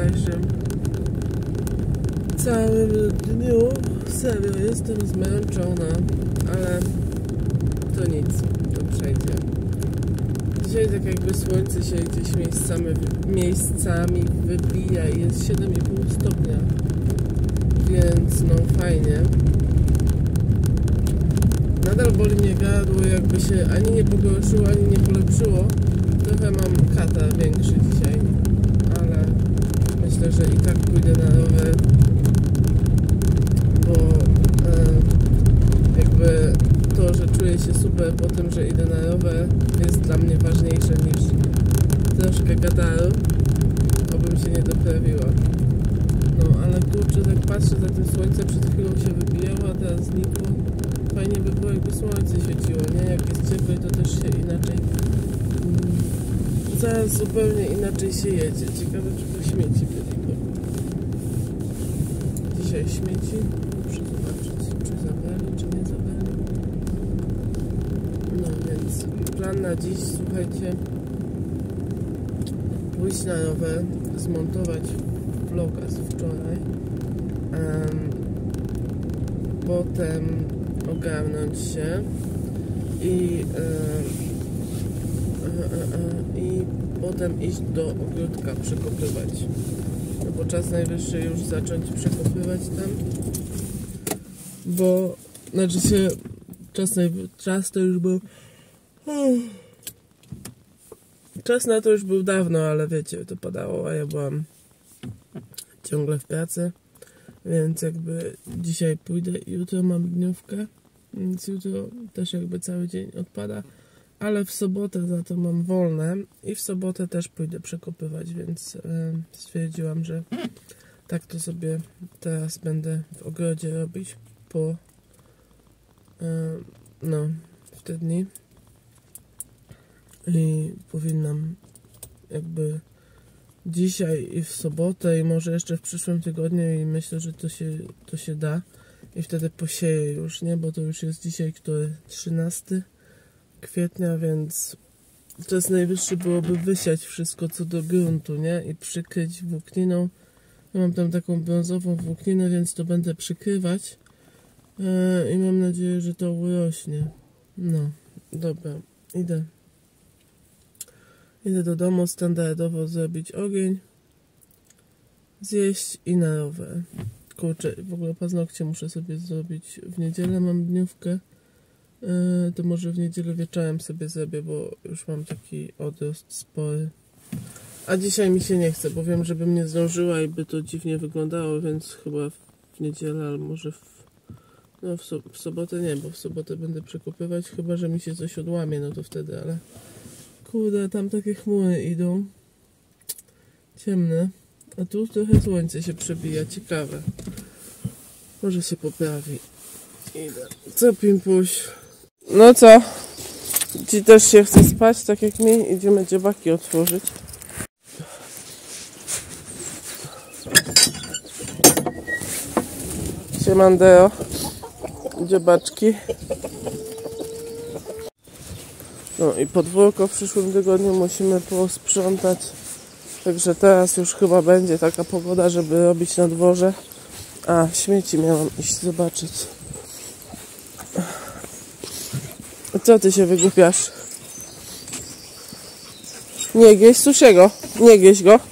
wczorajszym całym dniu. Serio, jestem zmęczona, ale to nic, to przejdzie. Dzisiaj tak jakby słońce się gdzieś miejscami wybija i jest 7,5 stopnia, więc no fajnie. Nadal boli mnie gardło, jakby się ani nie pogorszyło, ani nie polepszyło. Trochę mam katar większy dzisiaj, ale myślę, że i tak pójdę na rower, bo jakby to, że czuję się super po tym, że idę na rower, jest dla mnie ważniejsze niż troszkę kataru, obym się nie doprawiła. No ale kurczę, tak patrzę, za tym słońce przed chwilą się wybijało, a teraz znikło. Fajnie by było, jakby słońce świeciło, nie? Jak jest ciepłe, to też się inaczej zaraz zupełnie inaczej się jedzie. Ciekawe, czy po śmieci byli. Dzisiaj śmieci. Muszę zobaczyć, czy zabrali, czy nie zabrali. No więc plan na dziś, słuchajcie, pójść na rower, zmontować vloga z wczoraj, potem ogarnąć się i potem iść do ogródka przekopywać. No bo czas najwyższy już zacząć przekopywać tam, bo znaczy się czas to już był czas na to już był dawno, ale wiecie, to padało, a ja byłam ciągle w pracy, więc jakby dzisiaj pójdę, jutro mam dniówkę, więc jutro też jakby cały dzień odpada, ale w sobotę za to mam wolne i w sobotę też pójdę przekopywać, więc stwierdziłam, że tak to sobie teraz będę w ogrodzie robić po w te dni i powinnam jakby dzisiaj i w sobotę i może jeszcze w przyszłym tygodniu i myślę, że to się da i wtedy posieję już, nie? Bo to już jest dzisiaj, który 13 kwietnia, więc czas najwyższy byłoby wysiać wszystko co do gruntu, nie? I przykryć włókniną. Ja mam tam taką brązową włókninę, więc to będę przykrywać i mam nadzieję, że to urośnie. No, dobra, idę do domu standardowo zrobić ogień, zjeść i na rower. Kurczę, w ogóle paznokcie muszę sobie zrobić. W niedzielę mam dniówkę, to może w niedzielę wieczorem sobie zrobię, bo już mam taki odrost spory. A dzisiaj mi się nie chce, bo wiem, żebym nie zdążyła i by to dziwnie wyglądało, więc chyba w niedzielę, ale może w sobotę nie, bo w sobotę będę przekopywać, chyba że mi się coś odłamie, no to wtedy, ale kurde, tam takie chmury idą, ciemne, a tu trochę słońce się przebija, ciekawe, może się poprawi. Idę. Co, Pimpuś? No co? Ci też się chce spać, tak jak mi? Idziemy dziobaki otworzyć. Siemandeo. Dziobaczki. No i podwórko w przyszłym tygodniu musimy posprzątać. Także teraz już chyba będzie taka pogoda, żeby robić na dworze. A, śmieci miałam iść zobaczyć. Co ty się wygłupiasz? Nie gieś Susiego. Nie gieś go.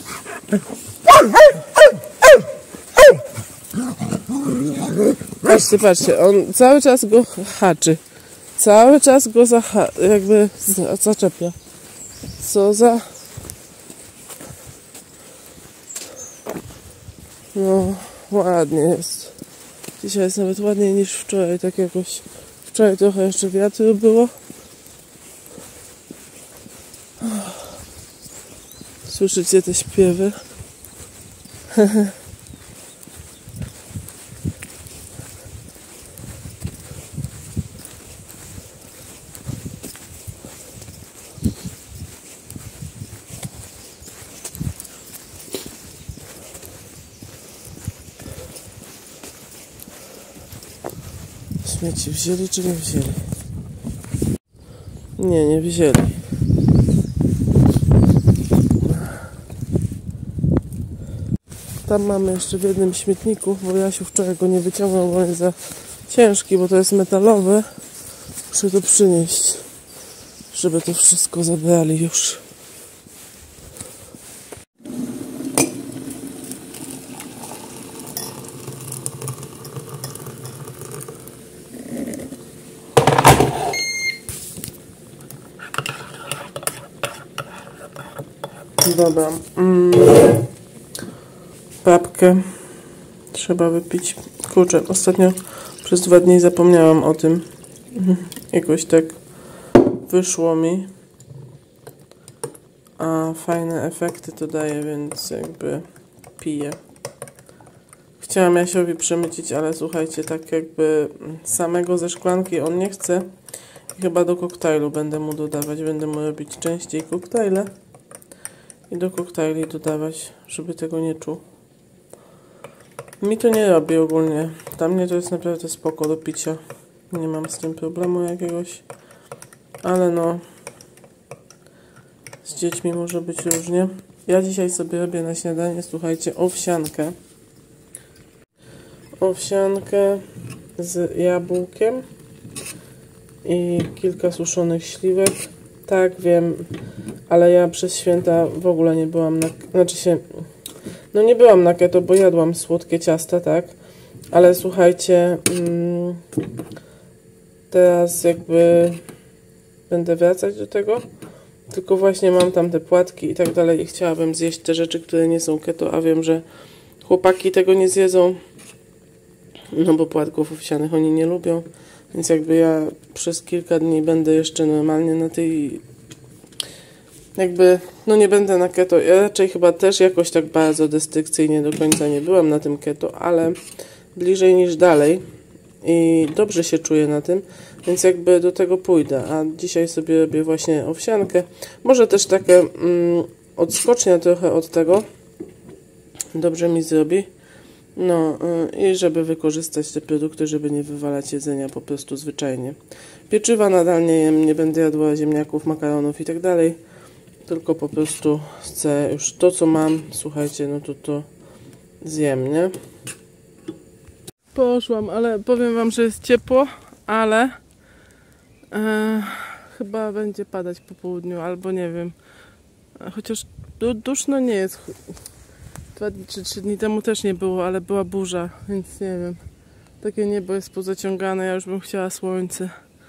Patrzcie, on cały czas go haczy. Cały czas go jakby zaczepia. Co za... No, ładnie jest. Dzisiaj jest nawet ładniej niż wczoraj, tak jakoś... Wczoraj trochę jeszcze wiatru było. Słyszycie te śpiewy? Śmieci wzięli czy nie wzięli? Nie wzięli. tam mamy jeszcze w jednym śmietniku, bo Jasiu wczoraj go nie wyciągnął, bo on jest za ciężki, bo to jest metalowy. Muszę to przynieść, żeby to wszystko zabrali już. Dobra. Babkę trzeba wypić. Kurczę, ostatnio przez 2 dni zapomniałam o tym. Jakoś tak wyszło mi. A fajne efekty to daje, więc jakby piję. Chciałam Jasiowi przemycić, ale słuchajcie, tak jakby samego ze szklanki on nie chce. Chyba do koktajlu będę mu dodawać. Będę mu robić częściej koktajle. I do koktajli dodawać, żeby tego nie czuł. Mi to nie robi ogólnie. Dla mnie to jest naprawdę spoko do picia. Nie mam z tym problemu jakiegoś. Ale no, z dziećmi może być różnie. Ja dzisiaj sobie robię na śniadanie, słuchajcie, owsiankę. Owsiankę z jabłkiem i kilka suszonych śliwek. Tak, wiem, ale ja przez święta w ogóle nie byłam na... No nie byłam na keto, bo jadłam słodkie ciasta, tak? Ale słuchajcie, teraz jakby będę wracać do tego. Tylko właśnie mam tam te płatki i tak dalej i chciałabym zjeść te rzeczy, które nie są keto, a wiem, że chłopaki tego nie zjedzą. No bo płatków owsianych oni nie lubią. Więc jakby ja przez kilka dni będę jeszcze normalnie na tej... Jakby, no nie będę na keto. Ja raczej chyba też jakoś tak bardzo destrukcyjnie do końca nie byłam na tym keto, ale bliżej niż dalej. I dobrze się czuję na tym, więc jakby do tego pójdę. A dzisiaj sobie robię właśnie owsiankę. Może też takie odskocznia trochę od tego. Dobrze mi zrobi. No i żeby wykorzystać te produkty, żeby nie wywalać jedzenia po prostu zwyczajnie. Pieczywa nadal nie jem, nie będę jadła ziemniaków, makaronów i tak dalej. Tylko po prostu chcę już to, co mam, słuchajcie, no to zjem, nie? Poszłam, ale powiem wam, że jest ciepło, ale chyba będzie padać po południu, albo nie wiem. Chociaż duszno nie jest. 2 czy 3 dni temu też nie było, ale była burza, więc nie wiem. Takie niebo jest pozaciągane, ja już bym chciała słońce.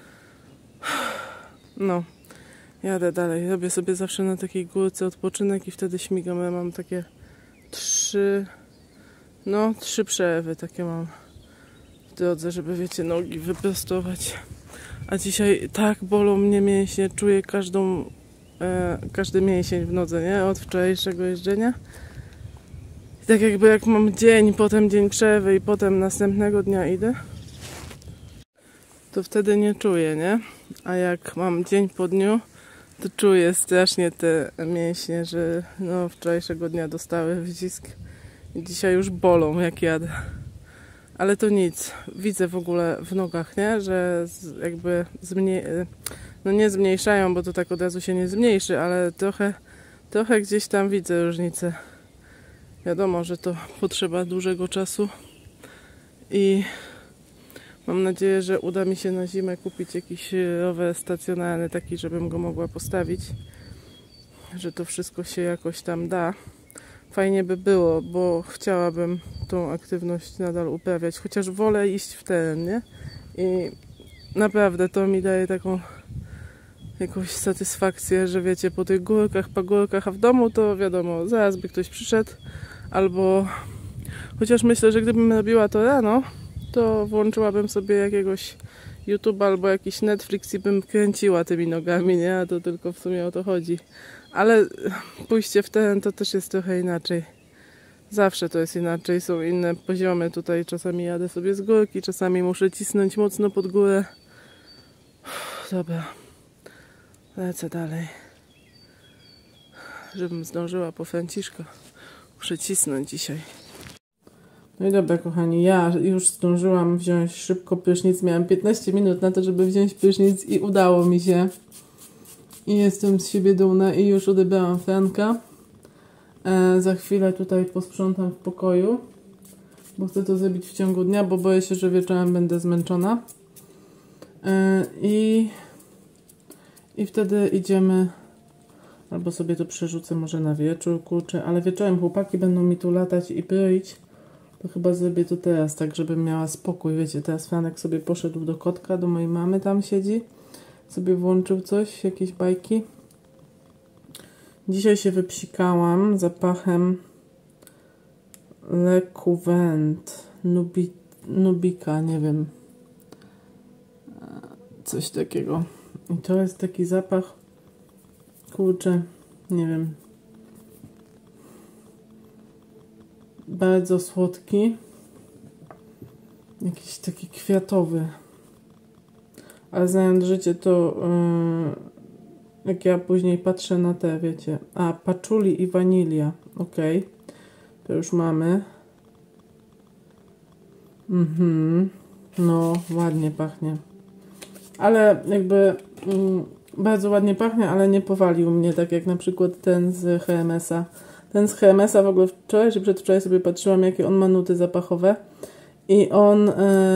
No, jadę dalej. Robię sobie zawsze na takiej górce odpoczynek i wtedy śmigam. Ja mam takie 3 przerwy takie mam w drodze, żeby wiecie, nogi wyprostować. A dzisiaj tak bolą mnie mięśnie, czuję każdy mięsień w nodze, nie? Od wczorajszego jeżdżenia. I tak jakby jak mam dzień, potem dzień przerwy i potem następnego dnia idę, to wtedy nie czuję, nie? A jak mam dzień po dniu, to czuję strasznie te mięśnie, że no wczorajszego dnia dostały wycisk i dzisiaj już bolą jak jadę. Ale to nic. Widzę w ogóle w nogach, nie? Że jakby no nie zmniejszają, bo to tak od razu się nie zmniejszy, ale trochę gdzieś tam widzę różnicę. Wiadomo, że to potrzeba dużego czasu i mam nadzieję, że uda mi się na zimę kupić jakiś rower stacjonarny, taki, żebym go mogła postawić, że to wszystko się jakoś tam da. Fajnie by było, bo chciałabym tą aktywność nadal uprawiać, chociaż wolę iść w teren, nie? I naprawdę to mi daje taką jakąś satysfakcję, że wiecie, po tych górkach, pagórkach, a w domu to wiadomo, zaraz by ktoś przyszedł, albo chociaż myślę, że gdybym robiła to rano, to włączyłabym sobie jakiegoś YouTube albo jakiś Netflix i bym kręciła tymi nogami, nie? A to tylko w sumie o to chodzi. Ale pójście w teren to też jest trochę inaczej. Zawsze to jest inaczej, są inne poziomy. Tutaj czasami jadę sobie z górki, czasami muszę cisnąć mocno pod górę. Dobra, lecę dalej. Żebym zdążyła po Franciszka. Muszę cisnąć dzisiaj. No i dobra, kochani, ja już zdążyłam wziąć szybko prysznic. Miałam 15 minut na to, żeby wziąć prysznic i udało mi się. I jestem z siebie dumna i już odebrałam Franka. Za chwilę tutaj posprzątam w pokoju, bo chcę to zrobić w ciągu dnia, bo boję się, że wieczorem będę zmęczona. I wtedy idziemy, albo sobie to przerzucę może na wieczór, kurczę, ale wieczorem chłopaki będą mi tu latać i broić. To chyba zrobię to teraz, tak żebym miała spokój. Wiecie, teraz Franek sobie poszedł do kotka, do mojej mamy, tam siedzi. Sobie włączył coś, jakieś bajki. Dzisiaj się wypsikałam zapachem Le Couvent Nubika, nie wiem. Coś takiego. I to jest taki zapach, kurczę, nie wiem. Bardzo słodki. Jakiś taki kwiatowy. Ale znając życie, to jak ja później patrzę na te, wiecie. Patchouli i wanilia. Ok. To już mamy. No, ładnie pachnie. Ale jakby bardzo ładnie pachnie, ale nie powalił mnie, tak jak na przykład ten z HMS-a. Ten z HMS-a w ogóle wczoraj czy przedwczoraj sobie patrzyłam, jakie on ma nuty zapachowe. I on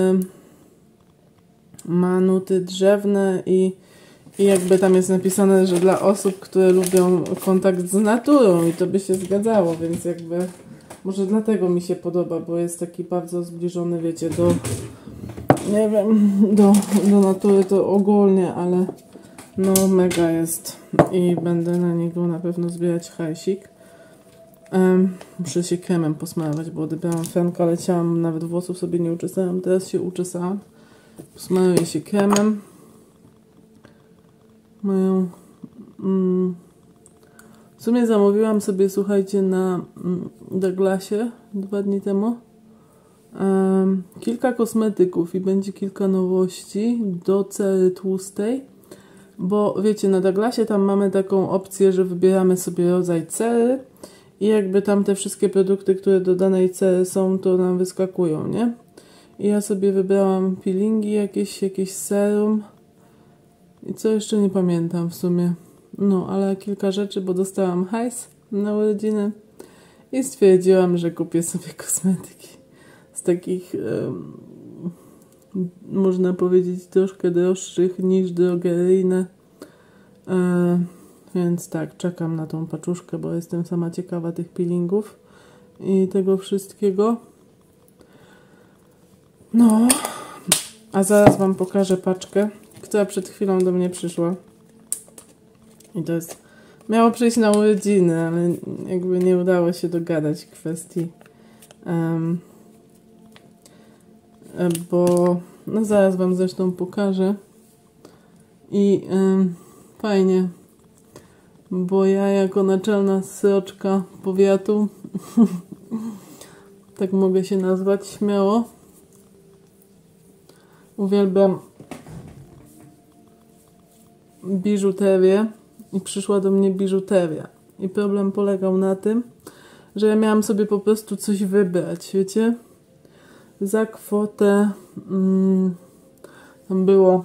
ma nuty drzewne i jakby tam jest napisane, że dla osób, które lubią kontakt z naturą i to by się zgadzało, więc jakby może dlatego mi się podoba, bo jest taki bardzo zbliżony, wiecie, do nie wiem, do natury to ogólnie, ale no mega jest i będę na niego na pewno zbierać hajsik. Muszę się kremem posmarować, bo odebrałam Franka, leciałam, nawet włosów sobie nie uczesałam, teraz się uczesałam. Posmaruję się kremem. W sumie zamówiłam sobie, słuchajcie, na Douglasie 2 dni temu kilka kosmetyków i będzie kilka nowości do cery tłustej, bo wiecie, na Douglasie tam mamy taką opcję, że wybieramy sobie rodzaj cery i jakby tam te wszystkie produkty, które do danej cery są, to nam wyskakują, nie? I ja sobie wybrałam peelingi, jakieś serum i co jeszcze nie pamiętam w sumie. No, ale kilka rzeczy, bo dostałam hajs na urodziny i stwierdziłam, że kupię sobie kosmetyki z takich, można powiedzieć, troszkę droższych niż drogeryjne. Więc tak, czekam na tą paczuszkę, bo jestem sama ciekawa tych peelingów i tego wszystkiego. No, a zaraz wam pokażę paczkę, która przed chwilą do mnie przyszła. I to jest, miało przyjść na urodziny, ale jakby nie udało się dogadać kwestii, bo no zaraz wam zresztą pokażę. I fajnie, bo ja jako naczelna sroczka powiatu, tak mogę się nazwać śmiało, uwielbiam biżuterię i przyszła do mnie biżuteria. I problem polegał na tym, że ja miałam sobie po prostu coś wybrać, wiecie? Za kwotę tam było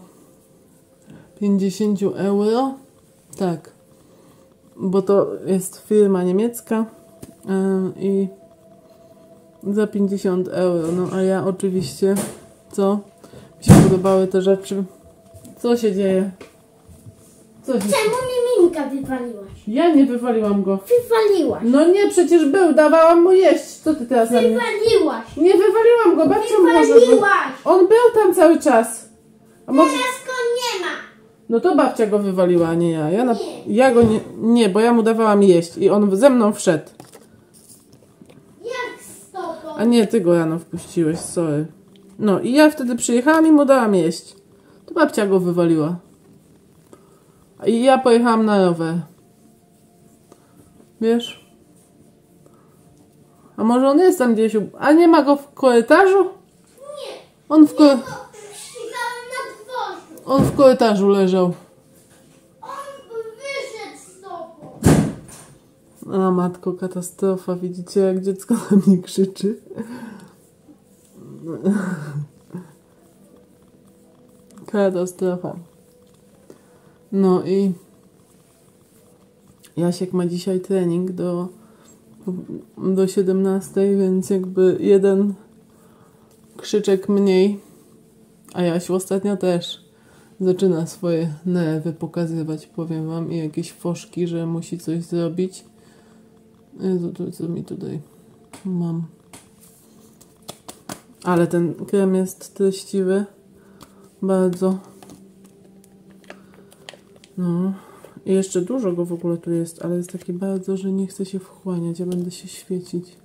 50 euro. Tak. Bo to jest firma niemiecka i za 50 euro. No a ja oczywiście, co? Mi się podobały te rzeczy. Co się dzieje? Czemu mi Minka wywaliłaś? Ja nie wywaliłam go. Wywaliłaś. No nie, przecież był, dawałam mu jeść. Co ty teraz na mnie? Wywaliłaś. Nie wywaliłam go, babcią Wywaliłaś. On był tam cały czas. A może... Teraz go nie ma. No to babcia go wywaliła, a nie ja. Ja go nie, bo ja mu dawałam jeść i on ze mną wszedł. Jak z tobą? A nie, ty go rano wpuściłeś, sorry. No i ja wtedy przyjechałam i mu dałam jeść. To babcia go wywaliła. I ja pojechałam na rower. Wiesz? A może on jest tam gdzieś... A nie ma go w korytarzu? Nie. On w Ścigałem na dworzu. On w korytarzu leżał. On wyszedł z tobą. A matko, katastrofa. Widzicie, jak dziecko na mnie krzyczy? Katastrofa. No i Jasiek ma dzisiaj trening do do 17, więc jakby jeden krzyczek mniej. A Jasiu ostatnio też zaczyna swoje nerwy pokazywać, powiem wam, i jakieś foszki, że musi coś zrobić. Co mi tutaj mam? Ale ten krem jest treściwy. Bardzo. No. I jeszcze dużo go w ogóle tu jest, ale jest taki bardzo, że nie chce się wchłaniać. Ja będę się świecić.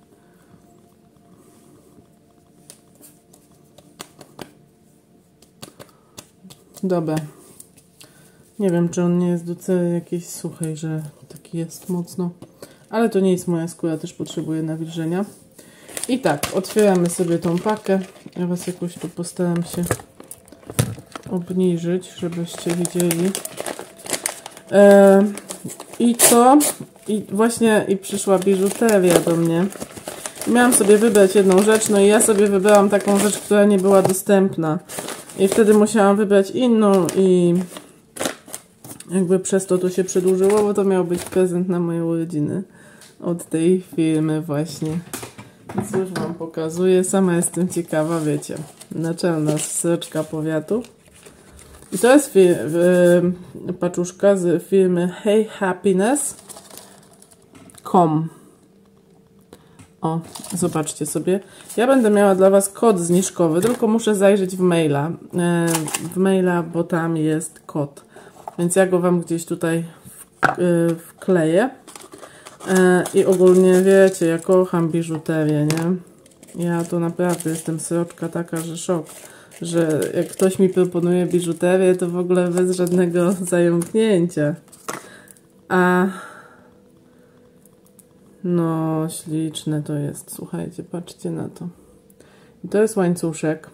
Dobra. Nie wiem, czy on nie jest do cery jakiejś suchej, że taki jest mocno. Ale to nie jest moja skóra, też potrzebuje nawilżenia. I tak, otwieramy sobie tą pakę. Ja was jakoś tu postaram się obniżyć, żebyście widzieli. I co? I właśnie przyszła biżuteria do mnie. Miałam sobie wybrać jedną rzecz, no i ja sobie wybrałam taką rzecz, która nie była dostępna. I wtedy musiałam wybrać inną i jakby przez to się przedłużyło, bo to miał być prezent na moje urodziny od tej firmy właśnie. Więc już wam pokazuję. Sama jestem ciekawa, wiecie. Naczelna sroczka powiatu. I to jest paczuszka z firmy heyhappiness.com. O, zobaczcie sobie. Ja będę miała dla was kod zniżkowy, tylko muszę zajrzeć w maila. Bo tam jest kod. Więc ja go wam gdzieś tutaj wkleję. I ogólnie wiecie, ja kocham biżuterię, nie? Ja to naprawdę jestem sroczka taka, że szok. Że jak ktoś mi proponuje biżuterię, to w ogóle bez żadnego zająknięcia. A no, śliczne to jest. Słuchajcie, patrzcie na to. I to jest łańcuszek.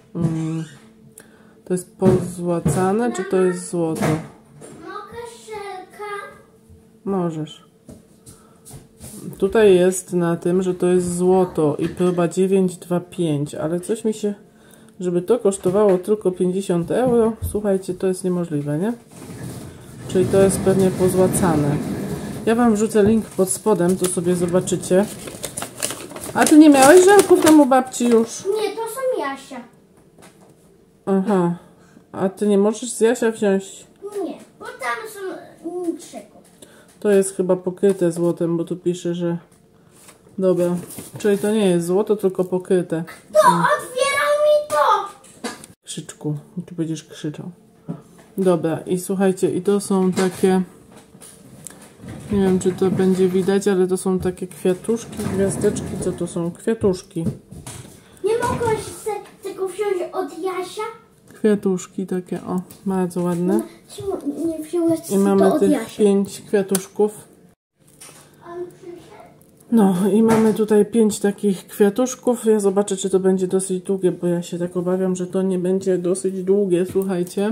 To jest pozłacane, czy to jest złoto? Mogę szelka? Możesz. Tutaj jest na tym, że to jest złoto i próba 925, ale coś mi się... Żeby to kosztowało tylko 50 euro, słuchajcie, to jest niemożliwe, nie? Czyli to jest pewnie pozłacane. Ja wam wrzucę link pod spodem, to sobie zobaczycie. A ty nie miałeś żelków tam u babci już? Nie, to są Jasia. Aha. A ty nie możesz z Jasia wziąć? Nie, bo tam są niczego. To jest chyba pokryte złotem, bo tu pisze, że... Dobra. Czyli to nie jest złoto, tylko pokryte. To otwierał mi to! Krzyczku. Tu będziesz krzyczał. Dobra. I słuchajcie, i to są takie... Nie wiem, czy to będzie widać, ale to są takie kwiatuszki, gwiazdeczki. Co to są? Kwiatuszki. Nie mogłaś tego wziąć od Jasia? Kwiatuszki takie, o, bardzo ładne. Czemu nie wziąłeś I mamy to od tych Jasia? 5 kwiatuszków. On przyszedł? No i mamy tutaj 5 takich kwiatuszków. Ja zobaczę, czy to będzie dosyć długie, bo ja się tak obawiam, że to nie będzie dosyć długie, słuchajcie.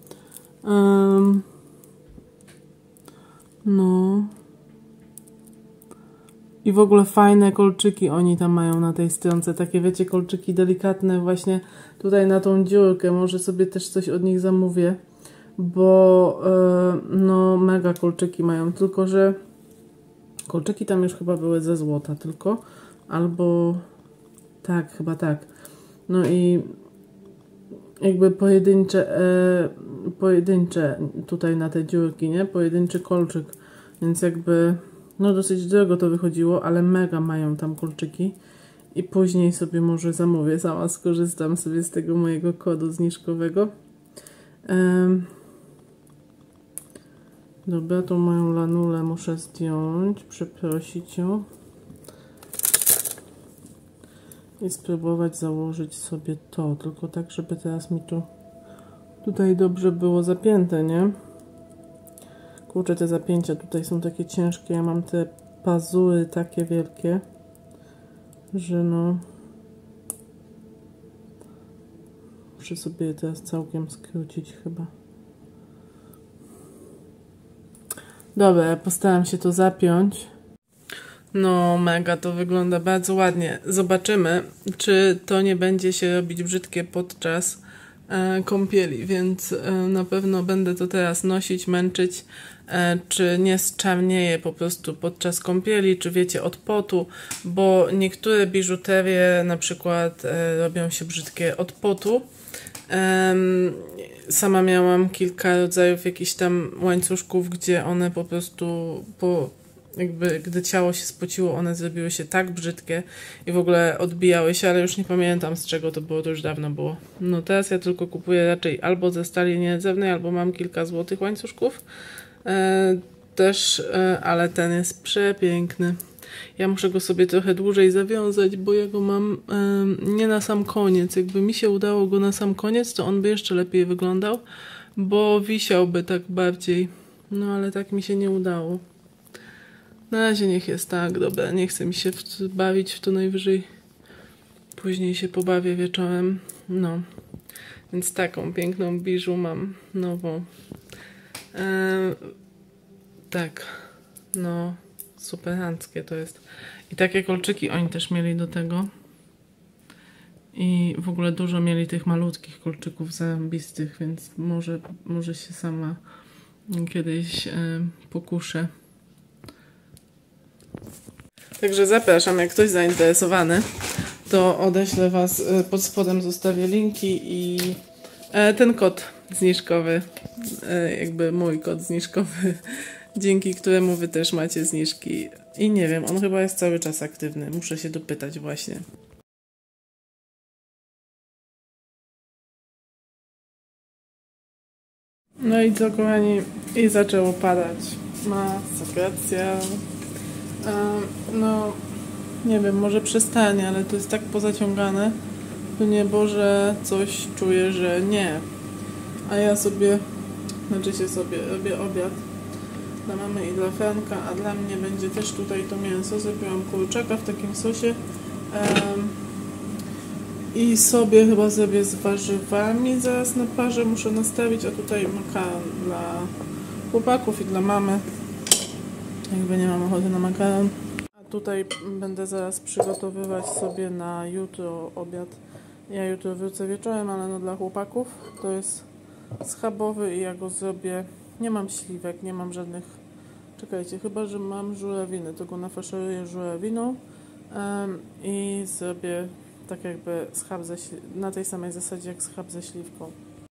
No. I w ogóle fajne kolczyki oni tam mają na tej stronce. Takie, wiecie, kolczyki delikatne właśnie tutaj na tą dziurkę. Może sobie też coś od nich zamówię. Bo no mega kolczyki mają. Tylko, że kolczyki tam już chyba były ze złota tylko. Albo tak, chyba tak. No i jakby pojedyncze tutaj na te dziurki, nie? Pojedynczy kolczyk. Więc jakby no dosyć drogo to wychodziło, ale mega mają tam kolczyki. I później sobie może zamówię. Sama skorzystam sobie z tego mojego kodu zniżkowego. Dobra, tą moją lanulę muszę zdjąć, przeprosić ją. I spróbować założyć sobie to. Tylko tak, żeby teraz mi to tutaj dobrze było zapięte, nie? Kurczę, te zapięcia tutaj są takie ciężkie. Ja mam te pazury takie wielkie, że no... Muszę sobie je teraz całkiem skrócić chyba. Dobra, ja postaram się to zapiąć. No, mega, to wygląda bardzo ładnie. Zobaczymy, czy to nie będzie się robić brzydkie podczas kąpieli, więc na pewno będę to teraz nosić, męczyć, czy nie zczarnieje po prostu podczas kąpieli, czy wiecie, od potu, bo niektóre biżuterie na przykład robią się brzydkie od potu. Sama miałam kilka rodzajów jakichś tam łańcuszków, gdzie one po prostu gdy ciało się spociło, one zrobiły się tak brzydkie i w ogóle odbijały się, ale już nie pamiętam z czego to było, to już dawno było. No teraz ja tylko kupuję raczej albo ze stali nierdzewnej, albo mam kilka złotych łańcuszków też, ale ten jest przepiękny. Ja muszę go sobie trochę dłużej zawiązać, bo ja go mam nie na sam koniec. Jakby mi się udało go na sam koniec, to on by jeszcze lepiej wyglądał, bo wisiałby tak bardziej. No ale tak mi się nie udało. Na razie niech jest tak, dobra, nie chcę mi się bawić w to, najwyżej później się pobawię wieczorem. No, więc taką piękną biżu mam nową. Tak, no superanckie to jest. I takie kolczyki oni też mieli do tego. I w ogóle dużo mieli tych malutkich kolczyków zarąbistych, więc może się sama kiedyś pokuszę. Także zapraszam, jak ktoś zainteresowany, to odeślę Was, pod spodem zostawię linki i ten kod zniżkowy, jakby mój kod zniżkowy, dzięki któremu Wy też macie zniżki. I nie wiem, on chyba jest cały czas aktywny, muszę się dopytać właśnie. No i co, kochani, i zaczęło padać. Masakracja. No, nie wiem, może przestanie, ale to jest tak pozaciągane do niebo, że coś czuję, że nie. A ja sobie robię obiad dla mamy i dla Franka, a dla mnie będzie też tutaj to mięso. Zrobiłam kurczaka w takim sosie i sobie chyba zrobię z warzywami. Zaraz na parze muszę nastawić, a tutaj makaron dla chłopaków i dla mamy. Jakby nie mam ochoty na makaron. A tutaj będę zaraz przygotowywać sobie na jutro obiad. Ja jutro wrócę wieczorem, ale no dla chłopaków to jest schabowy i ja go zrobię. Nie mam śliwek, nie mam żadnych. Czekajcie, chyba że mam żurawiny, to go nafaszeruję żurawiną i zrobię tak jakby schab na tej samej zasadzie jak schab ze śliwką.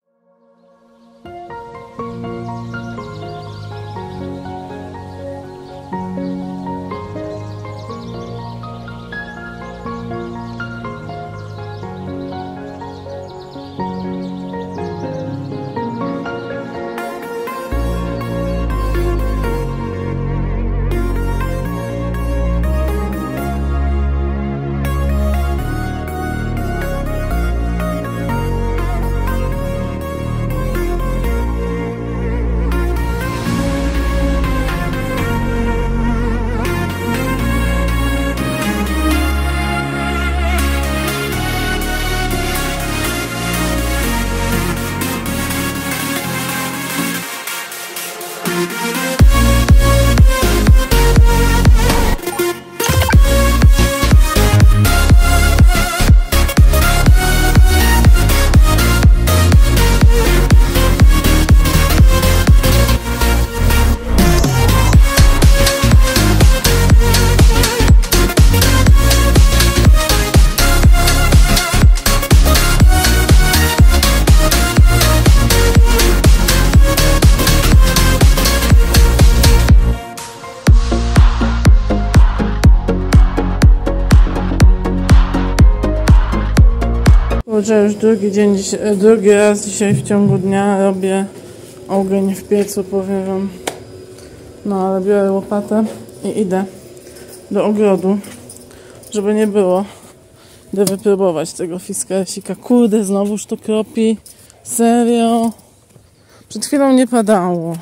Że już drugi raz dzisiaj w ciągu dnia robię ogień w piecu, powiem wam. No ale biorę łopatę i idę do ogrodu, żeby nie było. Idę wypróbować tego fiskasika. Kurde, znowuż to kropi. Serio? Przed chwilą nie padało.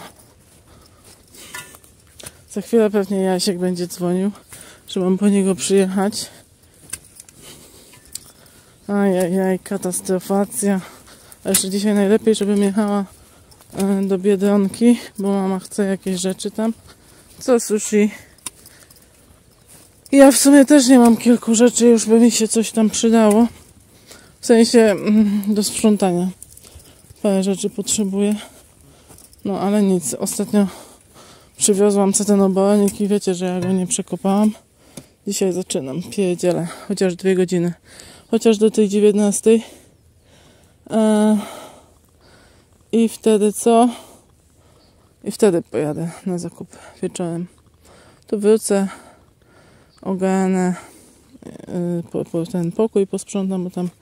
Za chwilę pewnie Jasiek będzie dzwonił, że mam po niego przyjechać. Ajajaj, katastrofacja. A jeszcze dzisiaj najlepiej, żebym jechała do Biedronki, bo mama chce jakieś rzeczy tam. Co sushi. Ja w sumie też nie mam kilku rzeczy, już by mi się coś tam przydało. W sensie do sprzątania. parę rzeczy potrzebuję. No ale nic, ostatnio przywiozłam sobie ten obornik i wiecie, że ja go nie przekopałam. Dzisiaj zaczynam, pierdzielę, chociaż 2 godziny. Chociaż do tej 19. I wtedy co? I wtedy pojadę na zakup wieczorem. Tu wrócę, ogarnę ten pokój, posprzątam,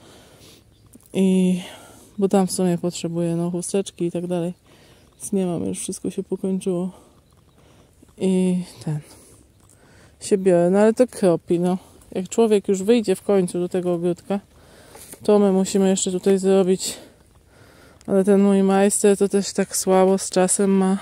bo tam w sumie potrzebuję chusteczki i tak dalej. Więc nie mam, już wszystko się pokończyło. I się biorę, no ale to kropi, no. Jak człowiek już wyjdzie w końcu do tego ogródka, to my musimy jeszcze tutaj zrobić. Ale ten mój majster to też tak słabo z czasem ma.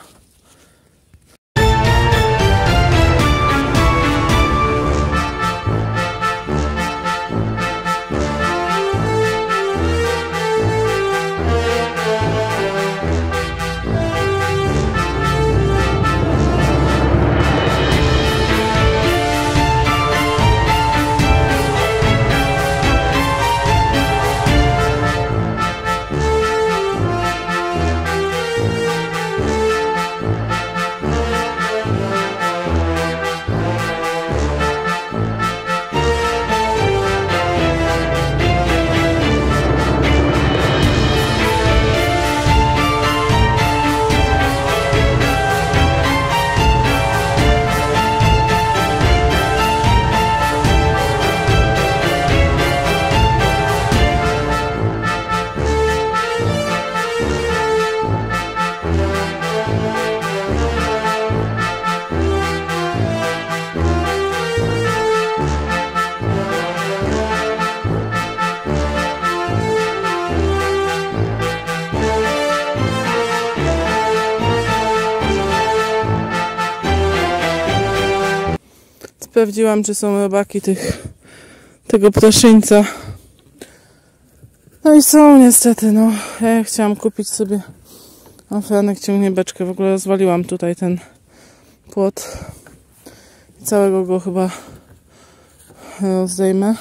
Sprawdziłam, czy są robaki tego ptaszyńca. No i są niestety, no. Ja chciałam kupić sobie... A Franek ciągnie beczkę. W ogóle rozwaliłam tutaj ten płot. Całego go chyba zdejmę.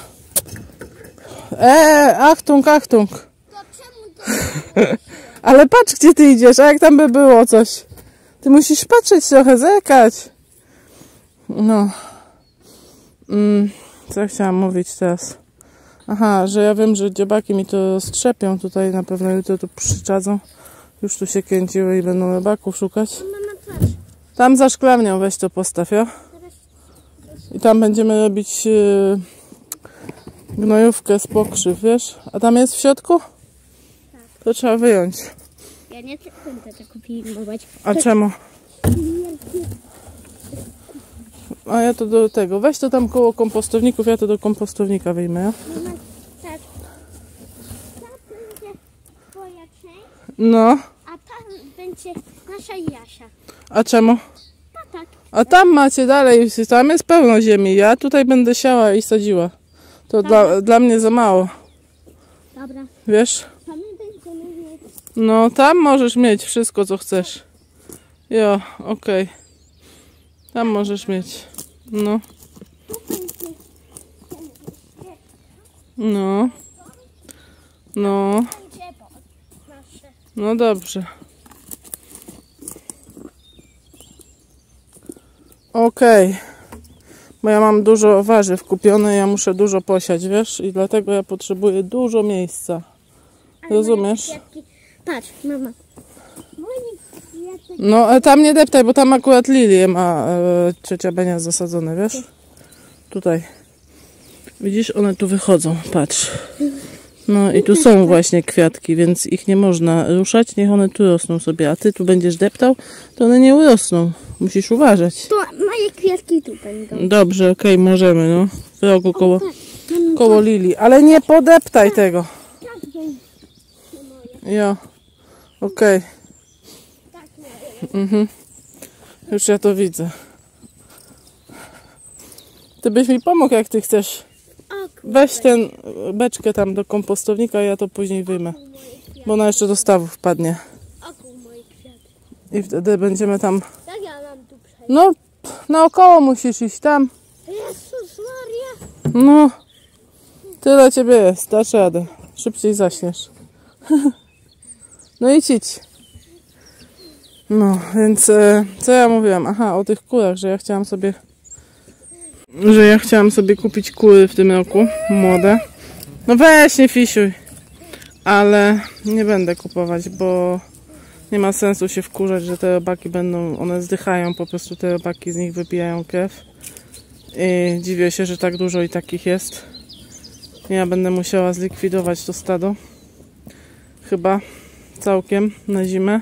Achtung, achtung! Ale patrz, gdzie ty idziesz, a jak tam by było coś. Ty musisz patrzeć trochę, zerkać. No. Co chciałam mówić teraz? Aha, że ja wiem, że dziobaki mi to strzepią tutaj, na pewno jutro tu przyczadzą. Już tu się kręciły i będą robaków szukać. Tam za szklarnią weź to postaw, ja? I tam będziemy robić gnojówkę z pokrzyw, wiesz? A tam jest w środku? Tak. To trzeba wyjąć. Ja nie będę tego filmować. A czemu? A ja to do tego. Weź to tam koło kompostowników, ja to do kompostownika wyjmę, ja? Tak. Ta będzie twoja część, No. a ta będzie nasza Jasia. A czemu? Tak. A tam macie dalej, tam jest pełno ziemi. Ja tutaj będę siała i sadziła. To dla mnie za mało. Dobra. Wiesz? Tam będziemy mieć. No, tam możesz mieć wszystko, co chcesz. Jo, okej. Tam możesz mieć. No. No. No. No dobrze. Okej. Bo ja mam dużo warzyw kupione, ja muszę dużo posiać, wiesz? I dlatego ja potrzebuję dużo miejsca. Rozumiesz? Patrz, mama. No, tam nie deptaj, bo tam akurat lilię ma ciocia Benia zasadzone, wiesz? Tutaj. Widzisz, one tu wychodzą, patrz. No i tu są właśnie kwiatki, więc ich nie można ruszać, niech one tu rosną sobie. A ty tu będziesz deptał, to one nie urosną. Musisz uważać. To moje kwiatki tu będą. Dobrze, okej, możemy, no. W rogu koło lilii. Ale nie podeptaj tego. Jo, okej. Już ja to widzę. Ty byś mi pomógł, jak ty chcesz. Weź ten beczkę tam do kompostownika, ja to później wyjmę. Bo ona jeszcze do stawu wpadnie. I wtedy będziemy tam... Jak ja mam tu przejść? No, naokoło musisz iść tam. Jezus Maria. No, tyle ciebie jest, dasz radę. Szybciej zaśniesz. No idź. No, więc co ja mówiłam? Aha, o tych kurach, że ja chciałam sobie kupić kury w tym roku, młode. No weź, nie fisiuj. Ale nie będę kupować, bo nie ma sensu się wkurzać, że te robaki one zdychają, po prostu te robaki z nich wypijają krew. I dziwię się, że tak dużo i takich jest. Ja będę musiała zlikwidować to stado. Chyba całkiem na zimę.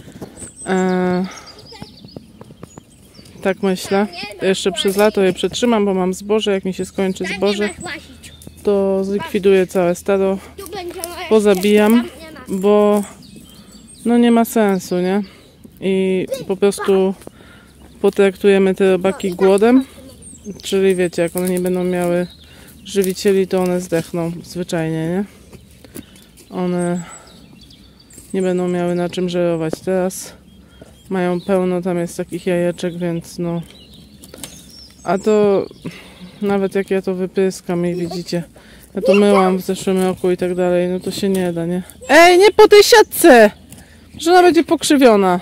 Tak myślę. Jeszcze przez lato je przetrzymam, bo mam zboże. Jak mi się skończy zboże, to zlikwiduję całe stado. Pozabijam, bo no nie ma sensu, nie? I po prostu potraktujemy te robaki głodem. Czyli wiecie, jak one nie będą miały żywicieli, to one zdechną zwyczajnie, nie? One nie będą miały na czym żerować. Teraz mają pełno, tam jest takich jajeczek, więc no... A to nawet jak ja to wypryskam i widzicie, ja to myłam w zeszłym roku i tak dalej, no to się nie da, nie? Ej, nie po tej siatce! Że ona będzie pokrzywiona.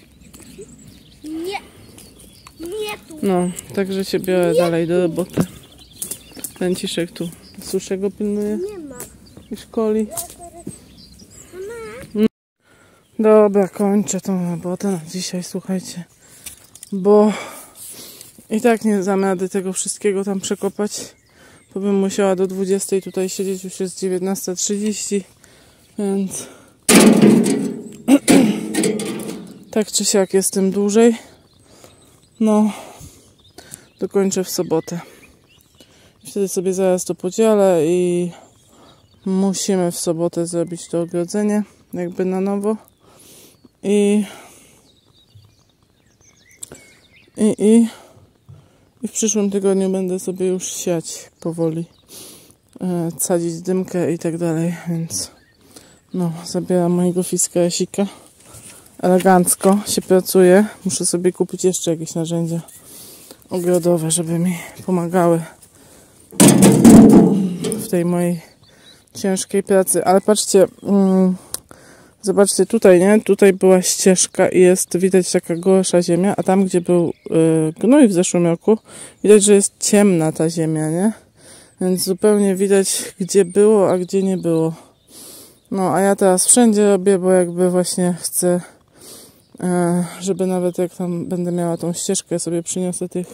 Nie tu. No, także się biorę dalej do roboty. Franciszek tu suszego pilnuje. Nie ma. I szkoli. No. Dobra, kończę tą robotę na dzisiaj, słuchajcie. Bo i tak nie dam rady tego wszystkiego tam przekopać. Bo bym musiała do 20 tutaj siedzieć, już jest 19:30. Więc tak czy siak jestem dłużej. No, dokończę w sobotę. Wtedy sobie zaraz to podzielę i musimy w sobotę zrobić to ogrodzenie, jakby na nowo. I w przyszłym tygodniu będę sobie już siać powoli, sadzić dymkę i tak dalej, więc no, zabieram mojego fiska Jasika. Elegancko się pracuje. Muszę sobie kupić jeszcze jakieś narzędzia ogrodowe, żeby mi pomagały w tej mojej ciężkiej pracy. Ale patrzcie, zobaczcie tutaj, nie? Tutaj była ścieżka i jest widać taka gorsza ziemia, a tam, gdzie był gnój w zeszłym roku, widać, że jest ciemna ta ziemia, nie? Więc zupełnie widać, gdzie było, a gdzie nie było. No, a ja teraz wszędzie robię, bo jakby właśnie chcę, żeby nawet jak tam będę miała tą ścieżkę, sobie przyniosę tych,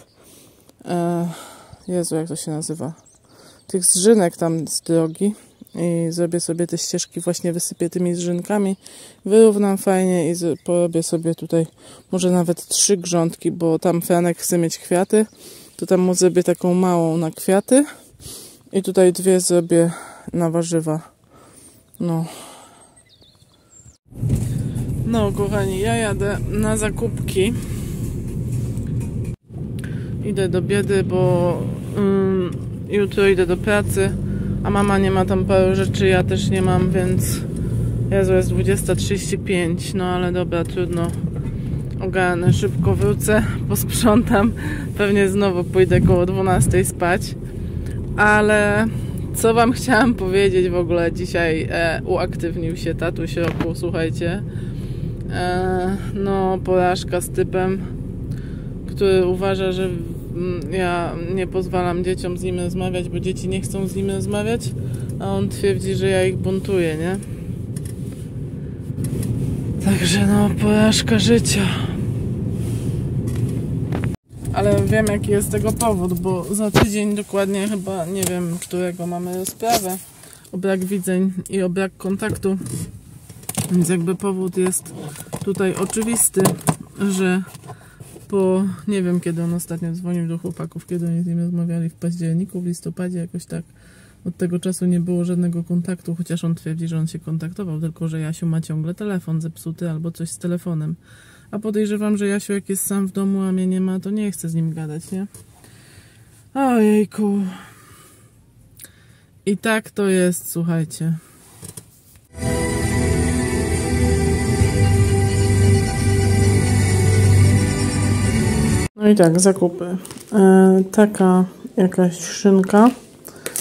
Jezu, jak to się nazywa, tych zrzynek tam z drogi i zrobię sobie te ścieżki, właśnie wysypię tymi zrzynkami, wyrównam fajnie i porobię sobie tutaj może nawet 3 grządki, bo tam Franek chce mieć kwiaty, to tam mu zrobię taką małą na kwiaty i tutaj 2 zrobię na warzywa. No, kochani, ja jadę na zakupki. Idę do biedy, bo jutro idę do pracy, a mama nie ma tam paru rzeczy, ja też nie mam, więc Jezu, jest 20:35, no ale dobra, trudno, ogarnę, szybko wrócę, posprzątam, pewnie znowu pójdę koło 12 spać, ale co wam chciałam powiedzieć w ogóle dzisiaj, uaktywnił się tatuś roku, słuchajcie, no porażka z typem, który uważa, że ja nie pozwalam dzieciom z nim rozmawiać, bo dzieci nie chcą z nim rozmawiać, a on twierdzi, że ja ich buntuję, nie? Także no, porażka życia. Ale wiem, jaki jest tego powód, bo za tydzień dokładnie chyba, nie wiem, którego mamy rozprawę o brak widzeń i o brak kontaktu. Więc jakby powód jest tutaj oczywisty, że po, nie wiem kiedy on ostatnio dzwonił do chłopaków, kiedy oni z nim rozmawiali, w październiku, w listopadzie, jakoś tak. Od tego czasu nie było żadnego kontaktu, chociaż on twierdzi, że on się kontaktował, tylko że Jasiu ma ciągle telefon zepsuty albo coś z telefonem. A podejrzewam, że Jasiu jak jest sam w domu, a mnie nie ma, to nie chce z nim gadać, nie? Ojejku. I tak to jest, słuchajcie. No i tak, zakupy. Taka jakaś szynka.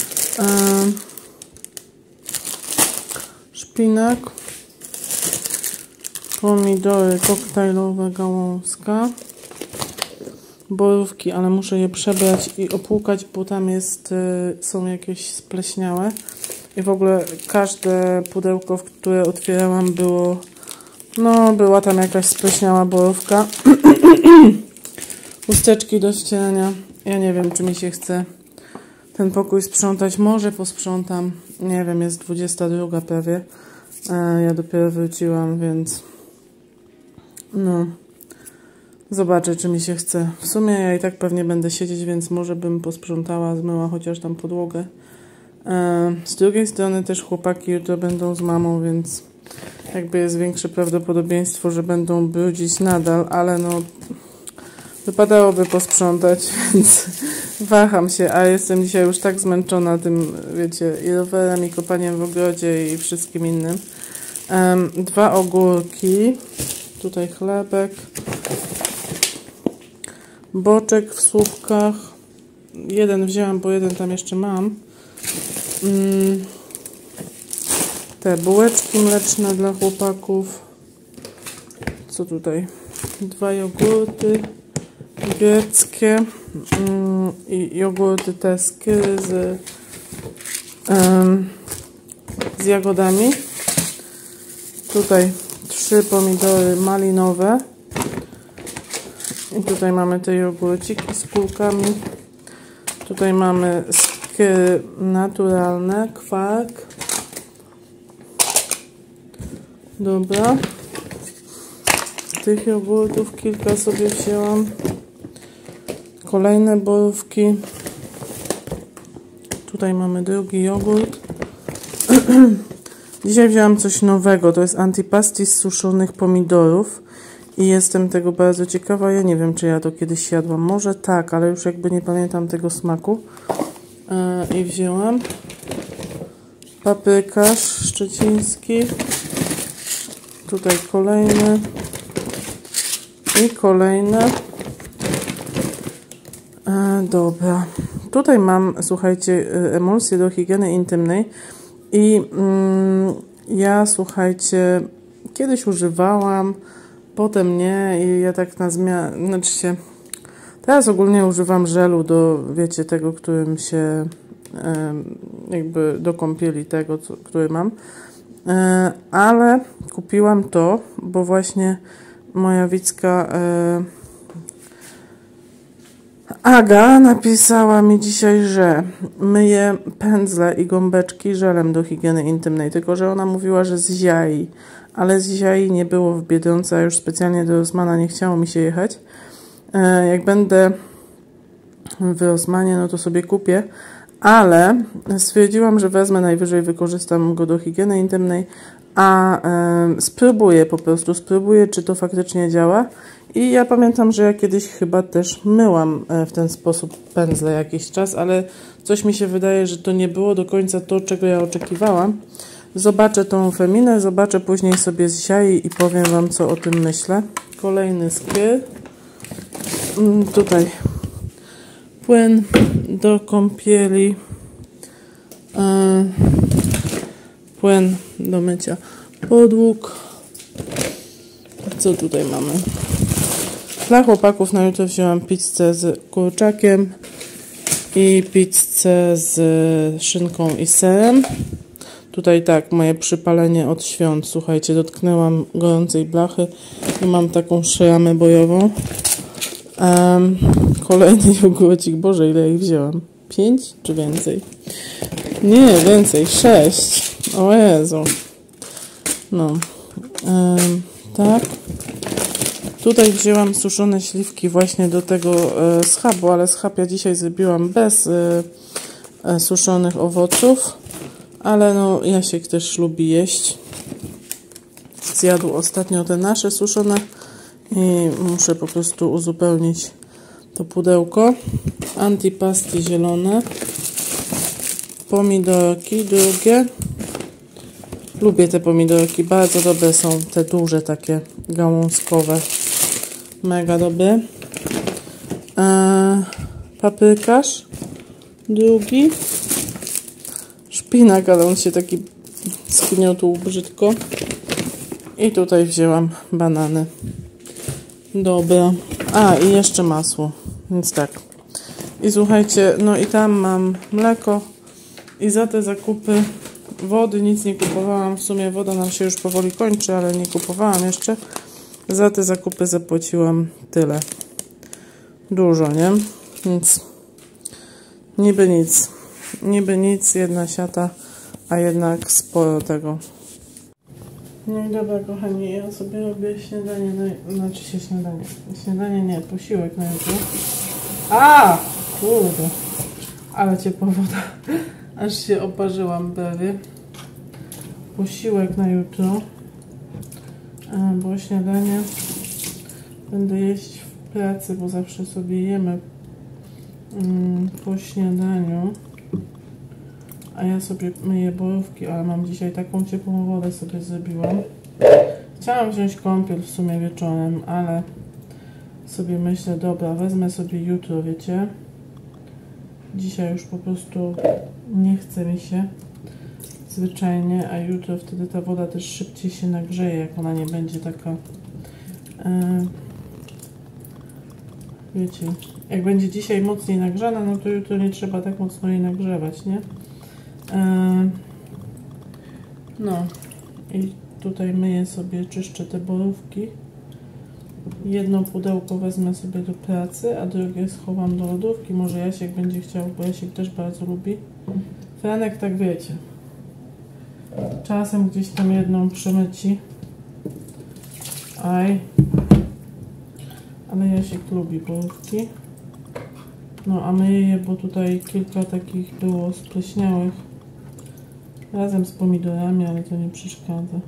Szpinak. Pomidory koktajlowe, gałązka. Borówki, ale muszę je przebrać i opłukać, bo tam są jakieś spleśniałe. I w ogóle każde pudełko, w które otwierałam, była tam jakaś spleśniała borówka. Chusteczki do ścierania. Ja nie wiem, czy mi się chce ten pokój sprzątać. Może posprzątam. Nie wiem, jest 22 prawie. Ja dopiero wróciłam, więc no zobaczę, czy mi się chce. W sumie ja i tak pewnie będę siedzieć, więc może bym posprzątała, zmyła chociaż tam podłogę. Z drugiej strony też chłopaki jutro będą z mamą, więc jakby jest większe prawdopodobieństwo, że będą brudzić nadal, ale no wypadałoby posprzątać, więc waham się, a jestem dzisiaj już tak zmęczona tym, wiecie, i rowerem, i kopaniem w ogrodzie, i wszystkim innym. 2 ogórki, tutaj chlebek, boczek w słupkach, 1 wzięłam, bo 1 tam jeszcze mam. Te bułeczki mleczne dla chłopaków. Co tutaj? 2 jogurty greckie i jogurty te z jagodami. Tutaj 3 pomidory malinowe. I tutaj mamy te jogurciki z kulkami. Tutaj mamy skyry naturalne, kwark. Dobra. Tych jogurtów kilka sobie wzięłam. Kolejne borówki. Tutaj mamy drugi jogurt. Dzisiaj wzięłam coś nowego. To jest antipasti z suszonych pomidorów. I jestem tego bardzo ciekawa. Ja nie wiem, czy ja to kiedyś jadłam. Może tak, ale już jakby nie pamiętam tego smaku. I wzięłam paprykarz szczeciński. Tutaj kolejny. I kolejne. Dobra. Tutaj mam, słuchajcie, emulsję do higieny intymnej. I ja, słuchajcie, kiedyś używałam, potem nie. I ja tak na zmianę, znaczy się, teraz ogólnie używam żelu do, wiecie, tego, którym się jakby do kąpieli tego, który mam. Ale kupiłam to, bo właśnie moja Wicka Aga napisała mi dzisiaj, że myje pędzle i gąbeczki żelem do higieny intymnej, tylko że ona mówiła, że z Ziai, ale z Ziai nie było w Biedronce, a już specjalnie do Rossmana nie chciało mi się jechać. Jak będę w Rossmanie, no to sobie kupię, ale stwierdziłam, że wezmę, najwyżej wykorzystam go do higieny intymnej, a spróbuję, czy to faktycznie działa. I ja pamiętam, że ja kiedyś chyba też myłam w ten sposób pędzle jakiś czas, ale coś mi się wydaje, że to nie było do końca to, czego ja oczekiwałam. Zobaczę tą Feminę, zobaczę później sobie z Ziai i powiem wam, co o tym myślę. Kolejny skier. Tutaj płyn do kąpieli. Płyn do mycia podłóg. Co tutaj mamy? Dla chłopaków na jutro wzięłam pizzę z kurczakiem i pizzę z szynką i serem. Tutaj tak, moje przypalenie od świąt. Słuchajcie, dotknęłam gorącej blachy i mam taką szramę bojową. Kolejny jogurcik. Boże, ile ich wzięłam? 5 czy więcej? Nie, więcej. 6. O Jezu. No. Tak. Tutaj wzięłam suszone śliwki właśnie do tego schabu, ale schab ja dzisiaj zrobiłam bez suszonych owoców. Ale no, Jasiek też lubi jeść. Zjadł ostatnio te nasze suszone i muszę po prostu uzupełnić to pudełko. Antipasti zielone. Pomidorki drugie. Lubię te pomidorki, bardzo dobre są te duże, takie gałązkowe. Mega dobre. Paprykarz drugi. Szpinak, ale on się taki zgniotł brzydko. I tutaj wzięłam banany. Dobra. A, i jeszcze masło. Więc tak. I słuchajcie, no i tam mam mleko. I za te zakupy wody nic nie kupowałam. W sumie woda nam się już powoli kończy, ale nie kupowałam jeszcze. Za te zakupy zapłaciłam tyle. Dużo, nie? Więc niby nic. Niby nic, jedna siata, a jednak sporo tego. No i dobra, kochani, ja sobie robię śniadanie, znaczy się śniadanie. Śniadanie nie, posiłek na jutro. A! Kurde. Ale ciepła woda. Aż się oparzyłam prawie. Posiłek na jutro. Bo śniadanie będę jeść w pracy, bo zawsze sobie jemy po śniadaniu. A ja sobie myję borówki, ale mam dzisiaj taką ciepłą wodę sobie zrobiłam. Chciałam wziąć kąpiel w sumie wieczorem, ale sobie myślę, dobra, wezmę sobie jutro, wiecie. Dzisiaj już po prostu nie chce mi się zwyczajnie, a jutro wtedy ta woda też szybciej się nagrzeje, jak ona nie będzie taka, wiecie, jak będzie dzisiaj mocniej nagrzana, no to jutro nie trzeba tak mocno jej nagrzewać, nie? No i tutaj myję sobie, czyszczę te borówki. Jedno pudełko wezmę sobie do pracy, a drugie schowam do lodówki. Może Jasiek będzie chciał, bo Jasiek też bardzo lubi. Franek, tak wiecie, czasem gdzieś tam jedną przemyci. Aj. Ale Jasiek lubi borówki. No a myję je, bo tutaj kilka takich było spleśniałych. Razem z pomidorami, ale to nie przeszkadza.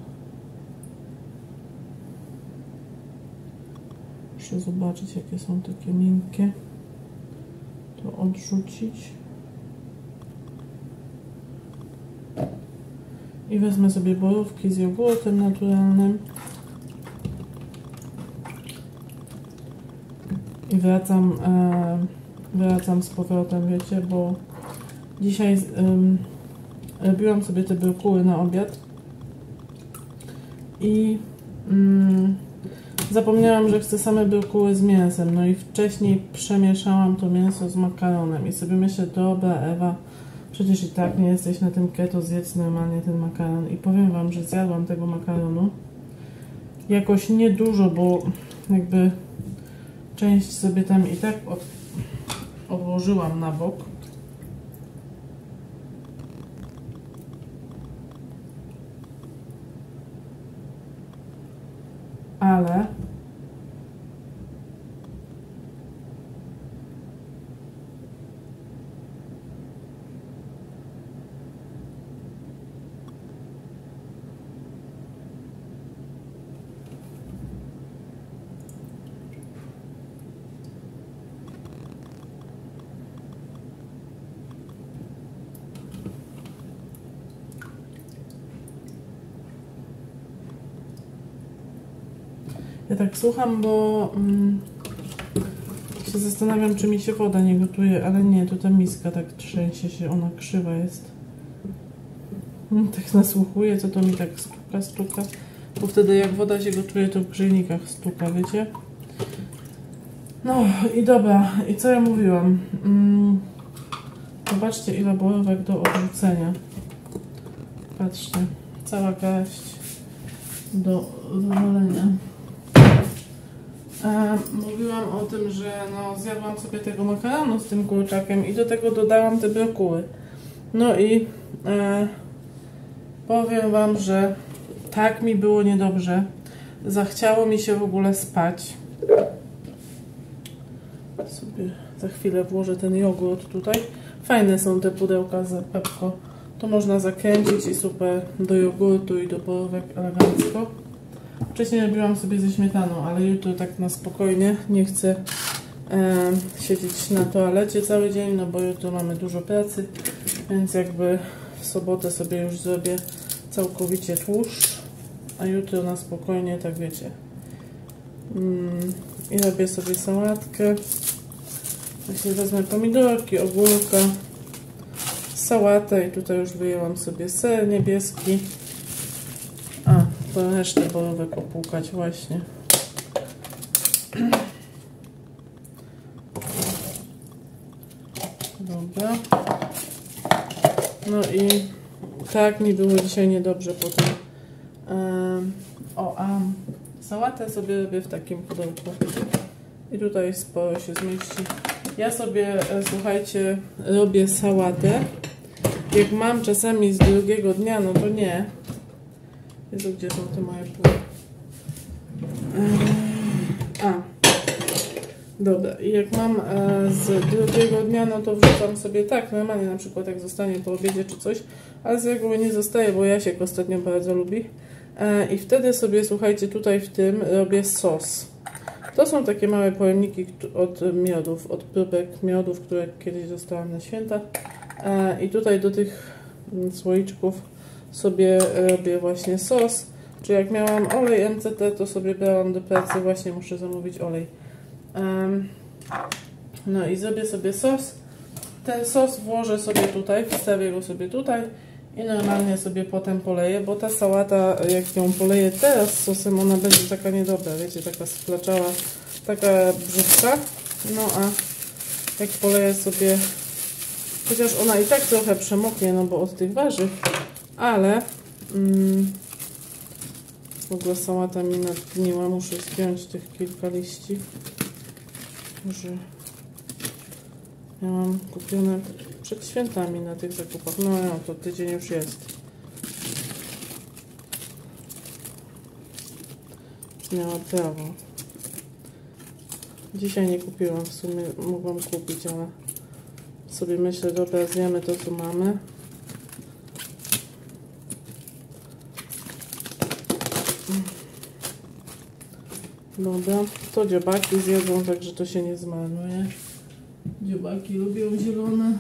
Muszę zobaczyć, jakie są takie miękkie. To odrzucić. I wezmę sobie borówki z jogurtem naturalnym. I wracam z powrotem, wiecie, bo dzisiaj robiłam sobie te brokuły na obiad i zapomniałam, że chcę same brokuły z mięsem. No i wcześniej przemieszałam to mięso z makaronem i sobie myślę, dobra Ewa, przecież i tak nie jesteś na tym keto, zjedz normalnie ten makaron. I powiem wam, że zjadłam tego makaronu jakoś niedużo, bo jakby część sobie tam i tak odłożyłam na bok. Ale ja tak słucham, bo się zastanawiam, czy mi się woda nie gotuje, ale nie, to ta miska tak trzęsie się, ona krzywa jest. Tak nasłuchuję, co to mi tak stuka, bo wtedy jak woda się gotuje, to w grzejnikach stuka, wiecie? No i dobra, i co ja mówiłam? Zobaczcie, ile borówek do odrzucenia. Patrzcie, cała garść do wywalenia. Mówiłam o tym, że no, zjadłam sobie tego makaronu z tym kurczakiem i do tego dodałam te brokuły. No i powiem wam, że tak mi było niedobrze. Zachciało mi się w ogóle spać. Sobie za chwilę włożę ten jogurt tutaj. Fajne są te pudełka z Pepko. To można zakręcić i super do jogurtu i do borówek elegancko. Wcześniej robiłam sobie ze śmietaną, ale jutro tak na spokojnie. Nie chcę siedzieć na toalecie cały dzień, no bo jutro mamy dużo pracy, więc jakby w sobotę sobie już zrobię całkowicie tłuszcz, a jutro na spokojnie, tak wiecie. I robię sobie sałatkę. Właśnie wezmę pomidorki, ogórka, sałatę i tutaj już wyjęłam sobie ser niebieski. resztę borówek opłukać właśnie. Dobra. No i tak mi było dzisiaj niedobrze potem. Sałatę sobie robię w takim pudełku. I tutaj sporo się zmieści. Ja sobie, słuchajcie, robię sałatę. Jak mam czasami z drugiego dnia, no to nie. Jezu, gdzie są te moje pół? Dobra, i jak mam z drugiego dnia, no to wrzucam sobie tak, normalnie na przykład jak zostanie po obiedzie czy coś, ale z reguły nie zostaje, bo Jasiek ostatnio bardzo lubi. I wtedy sobie, słuchajcie, tutaj w tym robię sos. To są takie małe pojemniki od miodów, od próbek miodów, które kiedyś dostałam na święta. I tutaj do tych słoiczków sobie robię właśnie sos. Czy jak miałam olej MCT, to sobie brałam do pracy, właśnie muszę zamówić olej. No i zrobię sobie sos. Ten sos włożę sobie tutaj, wstawię go sobie tutaj i normalnie sobie potem poleję, bo ta sałata, jak ją poleję teraz sosem, ona będzie taka niedobra, wiecie, taka splaczała, taka brzydka. No a jak poleję sobie, chociaż ona i tak trochę przemoknie, no bo od tych warzyw, ale w ogóle sałata mi nadgniła, muszę zdjąć tych kilka liści. Może miałam kupione przed świętami na tych zakupach. No, to tydzień już jest. Miała prawo. Dzisiaj nie kupiłam, w sumie mogłam kupić, ale sobie myślę, dobra, zjemy to, co mamy. Dobra, to dziobaki zjedzą, także to się nie zmarnuje. Dziobaki lubią zielone.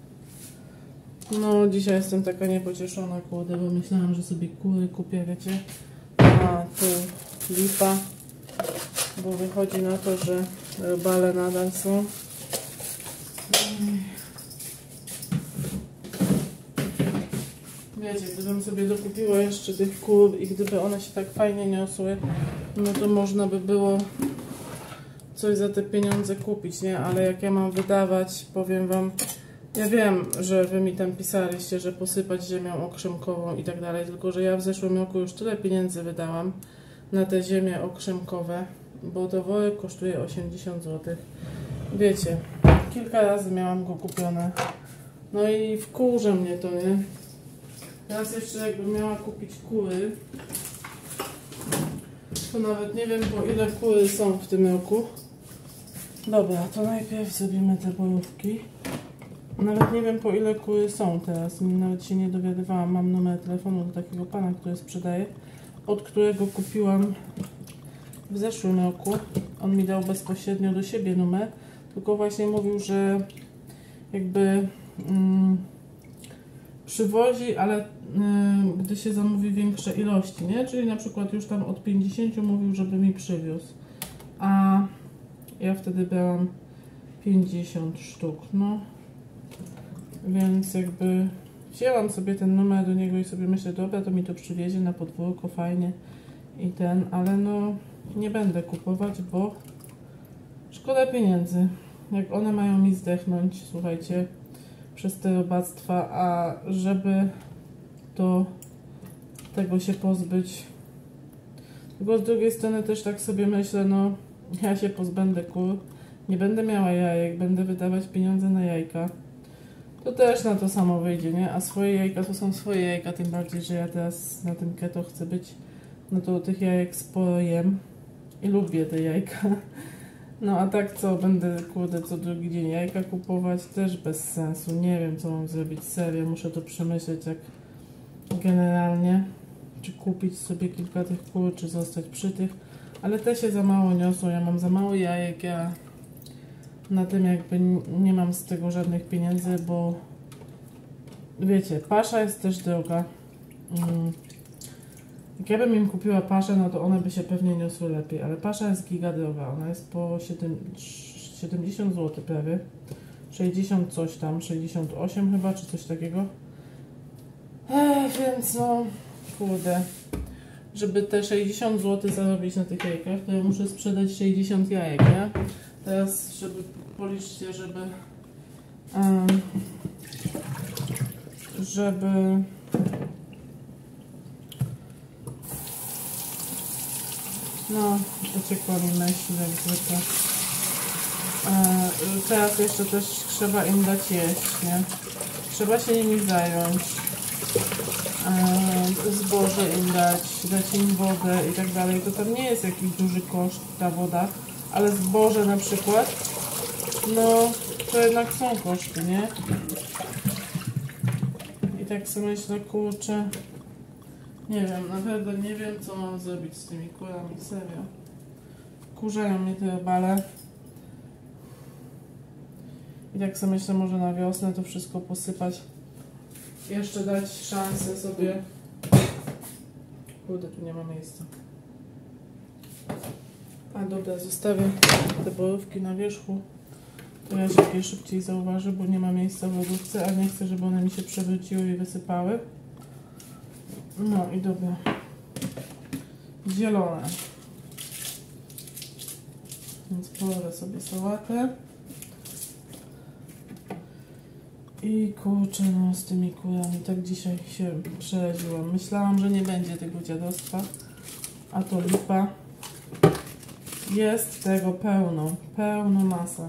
No, dzisiaj jestem taka niepocieszona, kurde, bo myślałam, że sobie kury kupię, wiecie. A tu lipa, bo wychodzi na to, że robale nadal są. Wiecie, gdybym sobie dokupiła jeszcze tych kur i gdyby one się tak fajnie niosły, no to można by było coś za te pieniądze kupić, nie? Ale jak ja mam wydawać, powiem wam, ja wiem, że wy mi tam pisaliście, że posypać ziemią okrzemkową i tak dalej, tylko że ja w zeszłym roku już tyle pieniędzy wydałam na te ziemie okrzemkowe, bo to worek kosztuje 80 zł. Wiecie, kilka razy miałam go kupione. No i wkurza mnie to, nie? Teraz jeszcze jakbym miała kupić kury, to nawet nie wiem, po ile kury są w tym roku. Dobra, to najpierw zrobimy te borówki. Nawet nie wiem, po ile kury są teraz. Nawet się nie dowiadywałam. Mam numer telefonu do takiego pana, który sprzedaje, od którego kupiłam w zeszłym roku. On mi dał bezpośrednio do siebie numer, tylko właśnie mówił, że jakby przywozi, ale gdy się zamówi większe ilości, nie? Czyli na przykład już tam od 50 mówił, żeby mi przywiózł. A ja wtedy brałam 50 sztuk, no. Więc jakby wzięłam sobie ten numer do niego i sobie myślę, dobra, to mi to przywiezie na podwórko, fajnie i ten, ale no nie będę kupować, bo szkoda pieniędzy. Jak one mają mi zdechnąć, słuchajcie, przez te robactwa, a żeby tego się pozbyć. Tylko z drugiej strony też tak sobie myślę, no ja się pozbędę kur, nie będę miała jajek, będę wydawać pieniądze na jajka. To też na to samo wyjdzie, nie? A swoje jajka to są swoje jajka, tym bardziej, że ja teraz na tym keto chcę być, no to tych jajek sporo jem i lubię te jajka. No a tak co, będę, kurde, co drugi dzień jajka kupować? Też bez sensu. Nie wiem, co mam zrobić. Serio, muszę to przemyśleć jak generalnie. Czy kupić sobie kilka tych kur, czy zostać przy tych. Ale te się za mało niosą. Ja mam za mało jajek. Ja na tym jakby nie mam z tego żadnych pieniędzy, bo wiecie, pasza jest też droga. Jak ja bym im kupiła paszę, no to one by się pewnie niosły lepiej, ale pasza jest giga droga, ona jest po 70 zł prawie, 60 coś tam, 68 chyba, czy coś takiego. Więc no, kurde, żeby te 60 zł zarobić na tych jajkach, to ja muszę sprzedać 60 jajek, nie? Teraz, żeby policzcie, żeby no, uciekła mi myśl jak zwykle. Teraz jeszcze też trzeba im dać jeść, nie? Trzeba się nimi zająć. Zboże im dać im wodę i tak dalej. To tam nie jest jakiś duży koszt ta woda, ale zboże na przykład, no to jednak są koszty, nie? I tak sobie myślę, kurczę, nie wiem, naprawdę nie wiem, co mam zrobić z tymi kurami, serio. Wkurzają mnie te robale. I tak sobie myślę, może na wiosnę to wszystko posypać. Jeszcze dać szansę sobie. Kurde, tu nie ma miejsca. A dobra, zostawię te borówki na wierzchu. To ja się szybciej zauważę, bo nie ma miejsca w lodówce, a nie chcę, żeby one mi się przewróciły i wysypały. No i dobra. Zielone. Więc połowę sobie sałatę. I kurczę, no z tymi kurami tak dzisiaj się przeraziłam. Myślałam, że nie będzie tego dziadostwa, a to lipa. Jest tego pełno masa.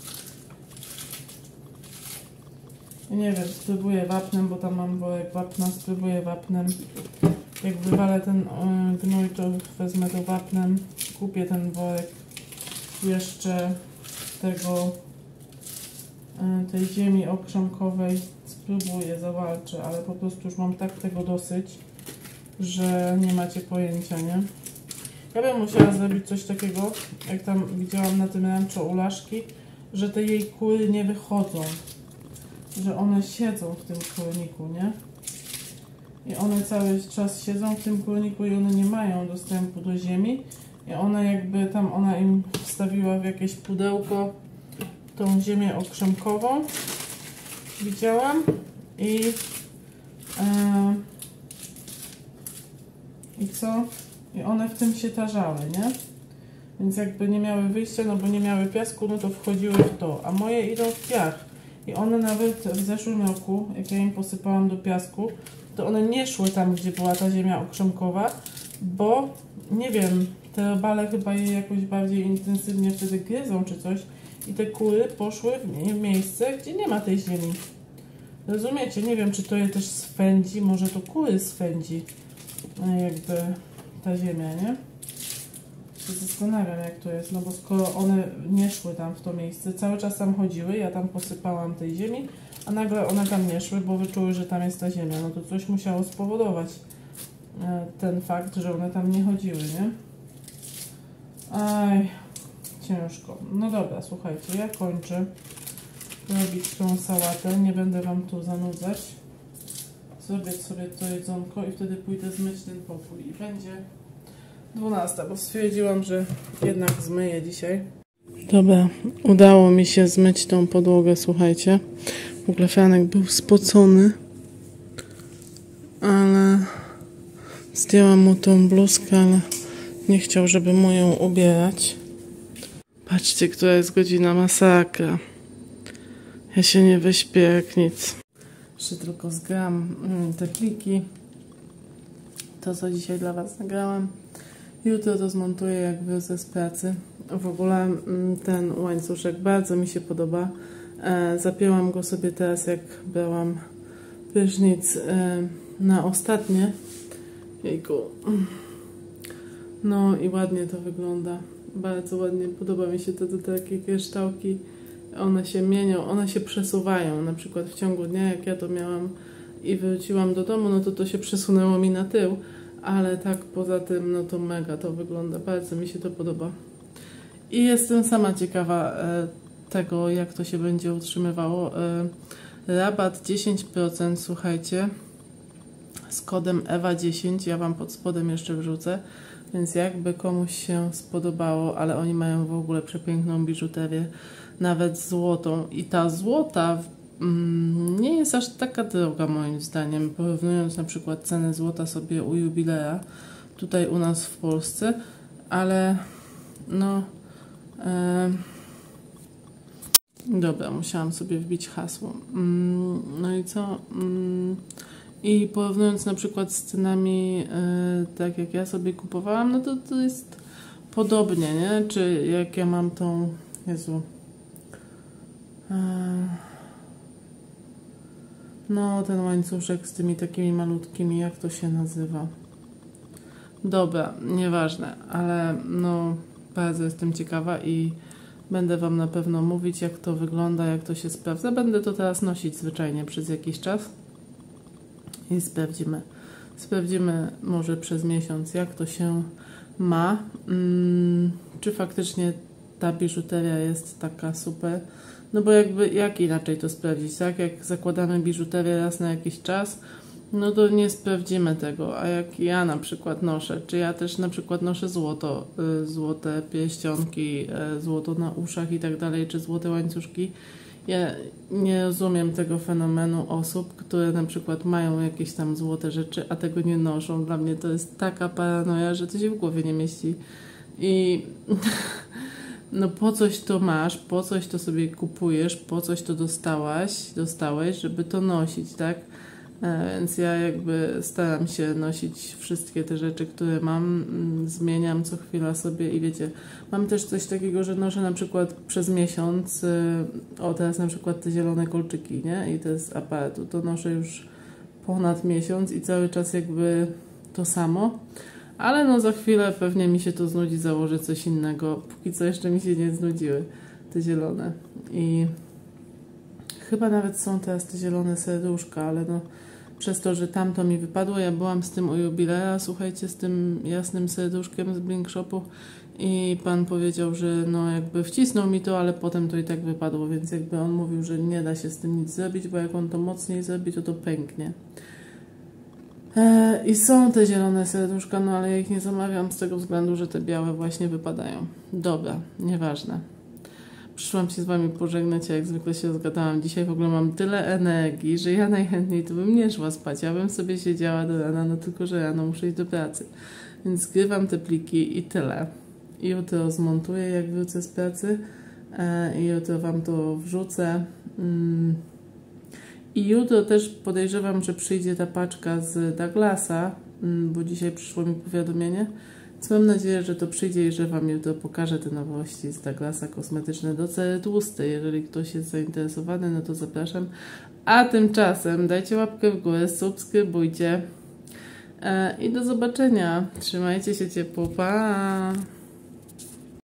I nie wiem, spróbuję wapnem, bo tam mam worek wapna, spróbuję wapnem. Jak wywalę ten gnój, to wezmę to wapnem, kupię ten worek jeszcze tej ziemi okrzemkowej, spróbuję, zawalczę, ale po prostu już mam tak tego dosyć, że nie macie pojęcia, nie? Ja bym musiała zrobić coś takiego, jak tam widziałam na tym rancho u Laszki, że te jej kury nie wychodzą, że one siedzą w tym kurniku, nie? I one cały czas siedzą w tym kurniku i one nie mają dostępu do ziemi i ona jakby tam, ona im wstawiła w jakieś pudełko tą ziemię okrzemkową, widziałam, i co? I one w tym się tarzały, nie? Więc jakby nie miały wyjścia, no bo nie miały piasku, no to wchodziły w to, a moje idą w piach. I one nawet w zeszłym roku, jak ja im posypałam do piasku, to one nie szły tam, gdzie była ta ziemia okrzemkowa, bo nie wiem, te robale chyba je jakoś bardziej intensywnie wtedy gryzą czy coś i te kury poszły w miejsce, gdzie nie ma tej ziemi. Rozumiecie? Nie wiem, czy to je też swędzi, może to kury swędzi jakby ta ziemia, nie? Się zastanawiam, jak to jest, no bo skoro one nie szły tam w to miejsce, cały czas tam chodziły, ja tam posypałam tej ziemi, a nagle one tam nie szły, bo wyczuły, że tam jest ta ziemia, no to coś musiało spowodować ten fakt, że one tam nie chodziły, nie? Aj, ciężko. No dobra, słuchajcie, ja kończę robić tą sałatę, nie będę wam tu zanudzać. Zrobię sobie to jedzonko i wtedy pójdę zmyć ten pokój i będzie 12, bo stwierdziłam, że jednak zmyję dzisiaj. Dobra, udało mi się zmyć tą podłogę, słuchajcie. W ogóle Franek był spocony, ale zdjęłam mu tą bluzkę, ale nie chciał, żeby mu ją ubierać. Patrzcie, która jest godzina, masakra. Ja się nie wyśpię jak nic. Jeszcze tylko zgram te pliki. To, co dzisiaj dla was nagrałam. Jutro to zmontuję, jak wrócę z pracy. W ogóle ten łańcuszek bardzo mi się podoba. Zapięłam go sobie teraz, jak brałam prysznic na ostatnie. Jejku. No i ładnie to wygląda. Bardzo ładnie. Podoba mi się to takie kryształki. One się mienią, one się przesuwają. Na przykład w ciągu dnia, jak ja to miałam i wróciłam do domu, no to się przesunęło mi na tył. Ale tak poza tym, no to mega to wygląda. Bardzo mi się to podoba. I jestem sama ciekawa tego, jak to się będzie utrzymywało. Rabat 10%, słuchajcie, z kodem EWA10. Ja wam pod spodem jeszcze wrzucę. Więc jakby komuś się spodobało, ale oni mają w ogóle przepiękną biżuterię, nawet złotą. I ta złota nie jest aż taka droga moim zdaniem, porównując na przykład cenę złota sobie u Jubilera. tutaj u nas w Polsce, ale no dobra, musiałam sobie wbić hasło. No i co? I porównując na przykład z cenami, tak jak ja sobie kupowałam, no to jest podobnie, nie? Czy jak ja mam tą... Jezu... No, ten łańcuszek z tymi takimi malutkimi, jak to się nazywa? Dobra, nieważne, ale no bardzo jestem ciekawa i będę Wam na pewno mówić, jak to wygląda, jak to się sprawdza. Będę to teraz nosić zwyczajnie przez jakiś czas i sprawdzimy może przez miesiąc, jak to się ma. Czy faktycznie ta biżuteria jest taka super. No bo jakby, jak inaczej to sprawdzić, tak? Jak zakładamy biżuterię raz na jakiś czas, no to nie sprawdzimy tego. A jak ja na przykład noszę, czy ja też na przykład noszę złoto, złote pierścionki, złoto na uszach i tak dalej, czy złote łańcuszki, ja nie rozumiem tego fenomenu osób, które na przykład mają jakieś tam złote rzeczy, a tego nie noszą. Dla mnie to jest taka paranoja, że to się w głowie nie mieści. I no po coś to masz, po coś to sobie kupujesz, po coś to dostałeś, żeby to nosić, tak? Więc ja jakby staram się nosić wszystkie te rzeczy, które mam, zmieniam co chwila sobie i wiecie, mam też coś takiego, że noszę na przykład przez miesiąc, o teraz na przykład te zielone kolczyki, nie? I to z aparatu, to noszę już ponad miesiąc i cały czas jakby to samo. Ale no za chwilę pewnie mi się to znudzi, założę coś innego. Póki co jeszcze mi się nie znudziły te zielone. I chyba nawet są teraz te zielone serduszka, ale no przez to, że tamto mi wypadło, ja byłam z tym u jubilera, słuchajcie, z tym jasnym serduszkiem z Blink Shopu i pan powiedział, że no jakby wcisnął mi to, ale potem to i tak wypadło, więc jakby on mówił, że nie da się z tym nic zrobić, bo jak on to mocniej zrobi, to pęknie. I są te zielone serduszka, no ale ja ich nie zamawiam z tego względu, że te białe właśnie wypadają. Dobra, nieważne. Przyszłam się z Wami pożegnać, a jak zwykle się rozgadałam. Dzisiaj w ogóle mam tyle energii, że ja najchętniej to bym nie szła spać. Ja bym sobie siedziała do rana, no tylko że rano muszę iść do pracy. Więc zgrywam te pliki i tyle. I jutro zmontuję, jak wrócę z pracy. I jutro Wam to wrzucę. I jutro też podejrzewam, że przyjdzie ta paczka z Douglasa, bo dzisiaj przyszło mi powiadomienie. Więc mam nadzieję, że to przyjdzie i że Wam jutro pokażę te nowości z Douglasa kosmetyczne do cery tłustej. Jeżeli ktoś jest zainteresowany, no to zapraszam. A tymczasem dajcie łapkę w górę, subskrybujcie i do zobaczenia. Trzymajcie się ciepło, pa!